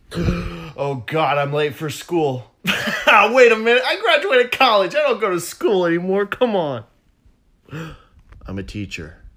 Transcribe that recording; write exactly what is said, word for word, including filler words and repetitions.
Oh, God, I'm late for school. Wait a minute. I graduated college. I don't go to school anymore. Come on. I'm a teacher.